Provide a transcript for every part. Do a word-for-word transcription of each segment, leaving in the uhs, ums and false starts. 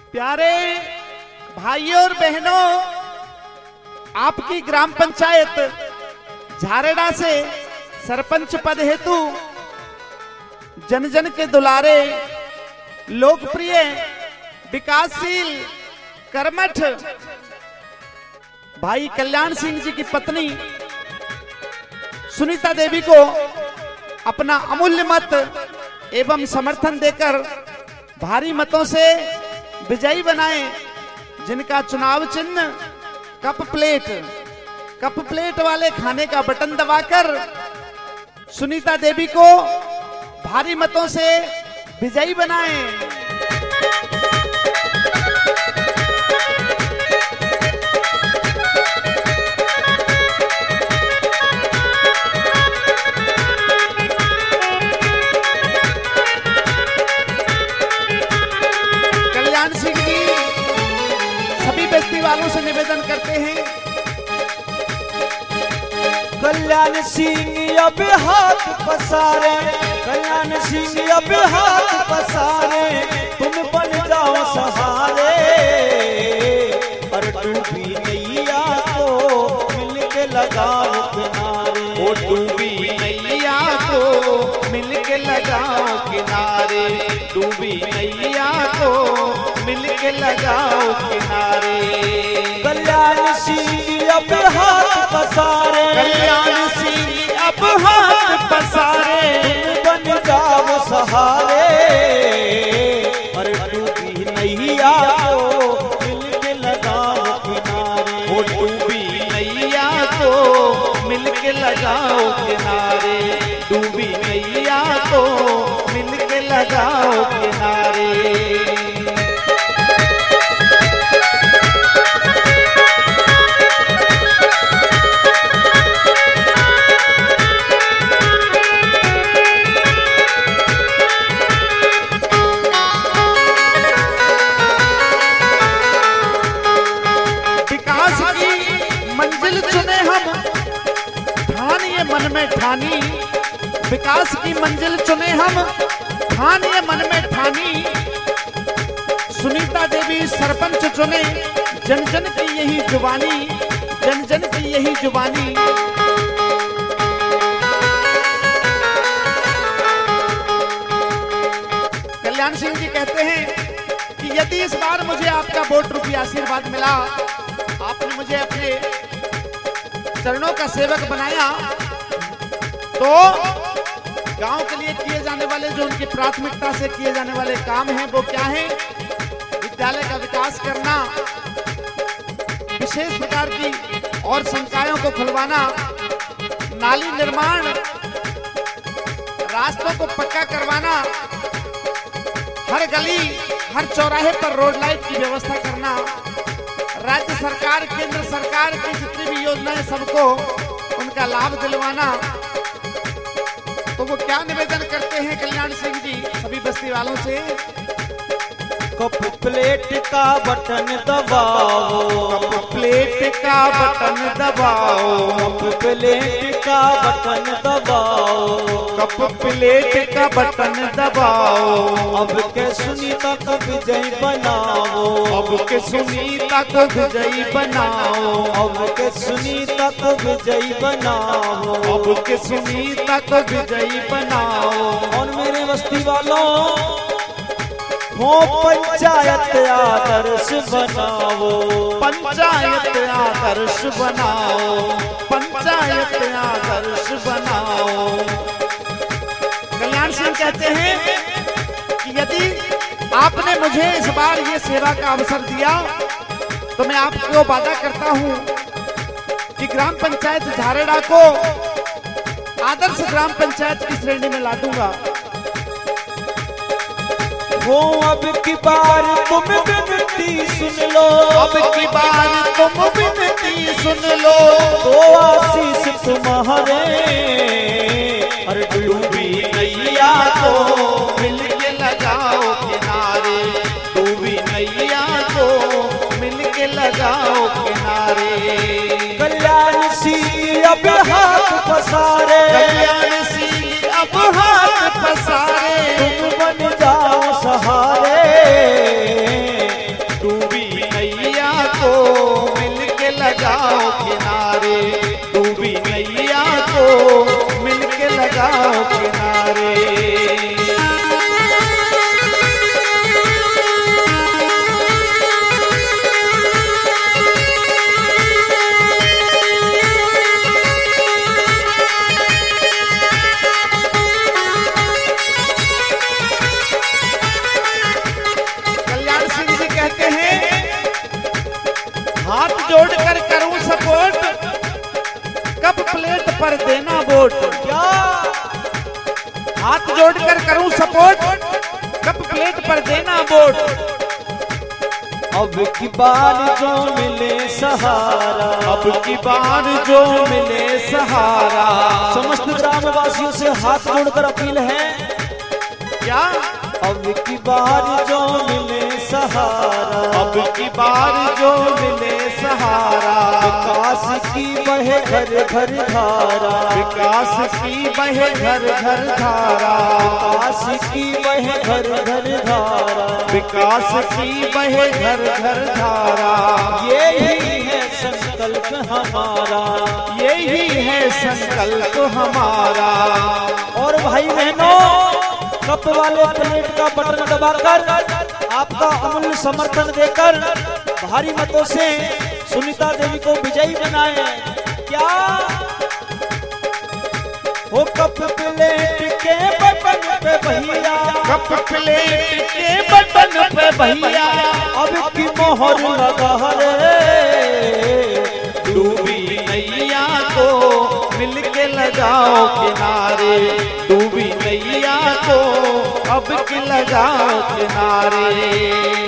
प्यारे भाइयों और बहनों, आपकी ग्राम पंचायत झारेड़ा से सरपंच पद हेतु जन जन के दुलारे, लोकप्रिय, विकासशील, कर्मठ भाई कल्याण सिंह जी की पत्नी सुनीता देवी को अपना अमूल्य मत एवं समर्थन देकर भारी मतों से विजयी बनाए, जिनका चुनाव चिन्ह कप प्लेट कप प्लेट वाले खाने का बटन दबाकर सुनीता देवी को भारी मतों से विजयी बनाए। कल्याण सिंह जी सभी बस्ती वालों से निवेदन करते हैं, कल्याण सिंह अब हाथ पसारे, कल्याण सिंह अब हाथ पसारे, तुम बन जाओ सहारे, पर डूबी नैया को मिलके लगाओ किनारे, ओ डूबी नैया को मिलके लगाओ किनारे, डूबी नैया को मिलके लगाओ किनारे। कल्याण सिंह अब हाथ पसारे, कल्याण सिंह अब हाथ पसारे, तुम बन जाओ सहारे, पर डूबी नैया को मिलके लगाओ किनारे, ओ डूबी नैया को मिलके लगाओ किनारे, डूबी नैया को मिलके लगाओ किनारे। मंजिल चुने हम ठानिए मन में ठानी, विकास की मंजिल चुने हम ठानिए मन में ठानी, सुनीता देवी सरपंच चुने जन जन की यही जुबानी, जन जन की यही जुबानी। कल्याण सिंह जी कहते हैं कि यदि इस बार मुझे आपका वोट रूपी आशीर्वाद मिला, आपने मुझे अपने चरणों का सेवक बनाया, तो गांव के लिए किए जाने वाले जो उनकी प्राथमिकता से किए जाने वाले काम हैं वो क्या हैं? विद्यालय का विकास करना, विशेष प्रकार की और संकायों को खुलवाना, नाली निर्माण, रास्तों को पक्का करवाना, हर गली हर चौराहे पर रोड लाइट की व्यवस्था करना, राज्य सरकार केंद्र सरकार की जितनी भी योजनाएं सबको उनका लाभ दिलवाना। तो वो क्या निवेदन करते हैं कल्याण सिंह जी सभी बस्ती वालों से? कप प्लेट का बटन दबाओ, कप प्लेट का बटन दबाओ, कप प्लेट का बटन दबाओ, कप प्लेट का बटन दबाओ, अब के सुनीता को विजयी बनाओ, अब के सुनीता को विजयी बनाओ, अब के सुनीता को विजयी बनाओ, अब के सुनीता को विजयी बनाओ। और मेरे बस्ती वालों हो पंचायत आदर्श बनाओ, पंचायत आदर्श बनाओ, पंचायत आदर्श बनाओ। कल्याण सिंह कहते हैं कि यदि आपने मुझे इस बार ये सेवा का अवसर दिया तो मैं आपको वादा करता हूं कि ग्राम पंचायत झारेड़ा को आदर्श ग्राम पंचायत की श्रेणी में ला दूंगा। हो अब की बार तुम विनती सुन लो, अब की बार तुम विनती सुन लो, तो आशीष तुम्हारे, और डूबी नैया को मिलके लगाओ किनारे, डूबी नैया को मिलके लगाओ किनारे। कल्याण सिंह अब हाथ पसारे, कल्याण सिंह अब हाथ पसारे, तुम बन जाओ सहारे, पर देना वोट। क्या हाथ जोड़कर करूं सपोर्ट, कप प्लेट पर देना वोट। अब की बार जो मिले सहारा, अब की बार जो मिले सहारा। समस्त ग्रामवासियों से हाथ जोड़कर अपील है, क्या अब की बार जो मिले सहारा, अब की बार जो मिले सहारा। विकास की बहे घर घर धारा, विकास की बहे घर घर धारा। विकास की बहे घर घर धारा, विकास की बहे घर घर धारा। यही है संकल्प हमारा, यही है संकल्प हमारा। और भाई बहनों, कप वाले प्लेट का बटन दबाकर आपका अमूल्य समर्थन देकर भारी मतों से सुनीता देवी को विजयी बनाए। क्या हो कप प्लेट के बटन पे भैया, कप प्लेट के बटन पे भैया अब की मोहर लगा रे। डूबी नैया को मिलके लगाओ किनारे, डूबी नैया को अब की लगाओ किनारे।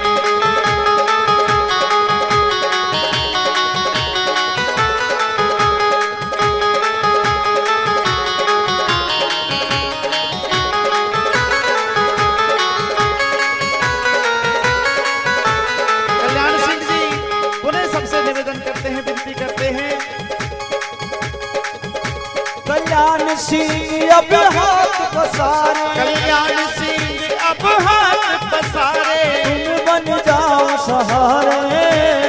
कल्याण सिंह अब हाथ पसारे, कल्याण सिंह अब हाथ पसारे। तुम बन जाओ सहारे,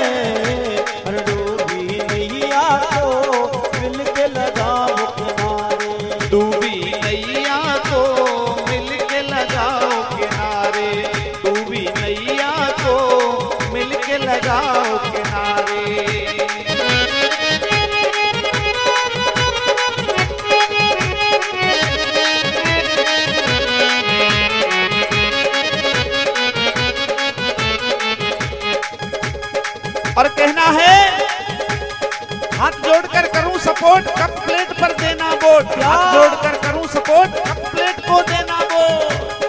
डूबी नैया को मिलके लगाओ किनारे। डूबी नैया को मिलके लगाओ किनारे, डूबी नैया को मिलके लगाओ किनारे। और कहना है, हाथ जोड़कर करूं सपोर्ट, कप प्लेट पर देना वोट। हाथ जोड़कर करूं सपोर्ट, कप प्लेट को देना वोट।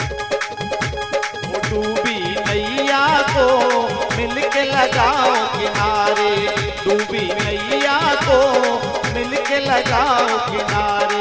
वो डूबी नैया को मिलके लगाओ किनारे, डूबी नैया को मिलके लगाओ किनारे।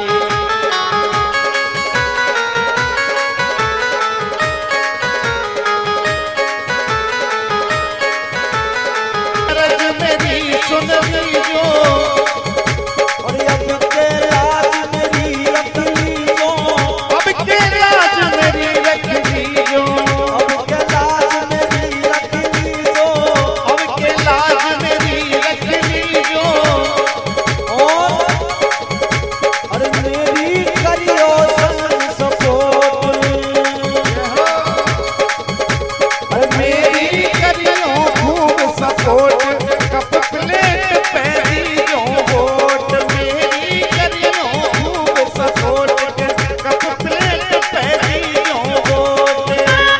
सुन लीजो और अब के लाज मेरी रख लीजो, अब के लाज मेरी रख लीजो, अब के लाज मेरी रख लीजो, अब के लाज मेरी रख लीजो। और अरे मेरी करियो संग सपोर्ट, अरे मेरी करियो खूब सपोर्ट, कप प्लेट पे दीजो वोट। मेरी करियो खूब सपोर्ट, कप प्लेट पे दीजो वोट।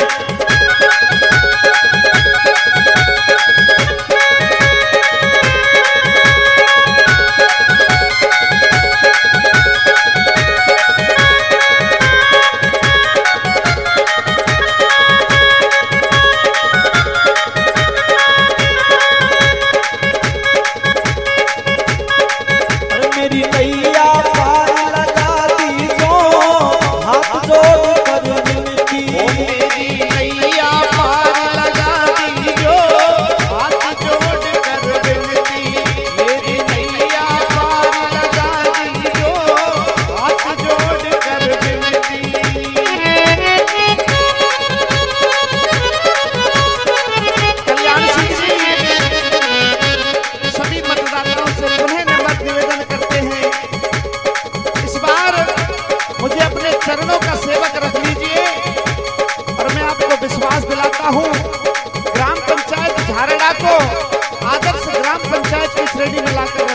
मेरी नैया पार लगा दीजो, हाथ जोड़ कर विनती। मेरी नैया पार लगा दीजो, हाथ जोड़ कर विनती। मेरी नैया पार लगा दीजो, हाथ जोड़ कर विनती। कल्याण सिंह जी सभी मतदाताओं से पुनः नम्र निवेदन करते हैं, इस बार मुझे अपने चरणों का सेवक रख लीजिए। और मैं आपको विश्वास दिलाता हूं, ग्राम पंचायत झारड़ा को आदर्श ग्राम पंचायत की श्रेणी में लाकर